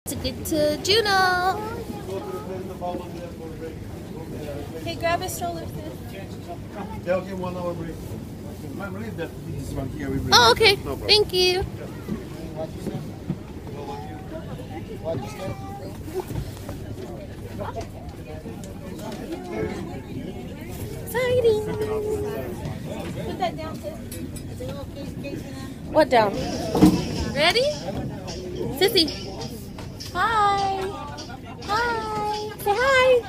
To get to Jeaneau. Hey, grab a stroller, sis. They'll get 1 hour break. I believe that this one here we bring. Oh, okay. No problem. Thank you. Exciting. Put that down, sis. What down? Ready? Sissy. Hi. Hi. Say hi.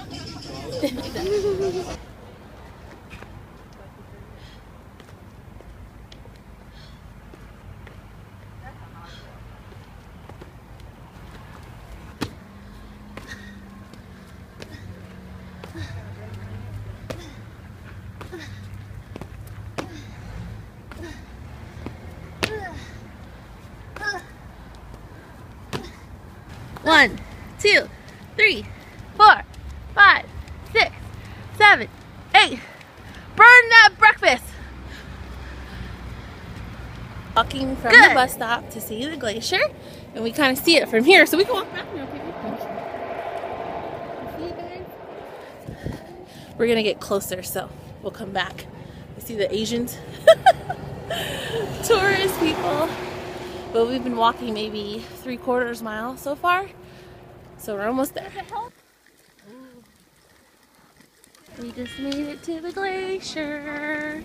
One, 2, 3, 4, 5, 6, 7, 8. Burn that breakfast. Walking from the bus stop to see the glacier, and we kind of see it from here, so we can walk back now. See you guys? We're gonna get closer, so we'll come back. We see the Asians, tourist people. But we've been walking maybe 3/4 mile so far, so we're almost there. We just made it to the glacier.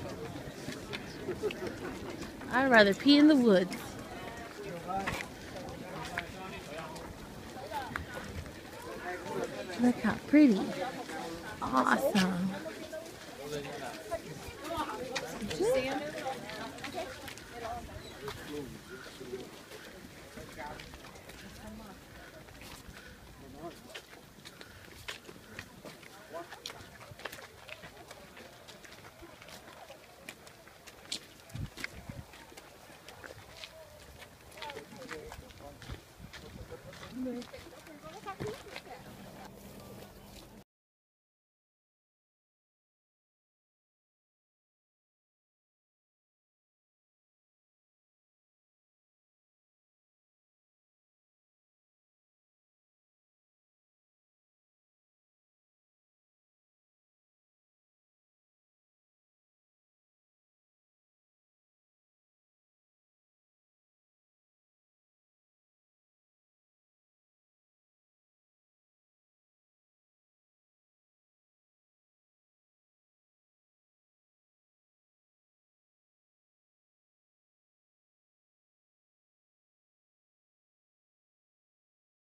I'd rather pee in the woods. Look how pretty. Awesome.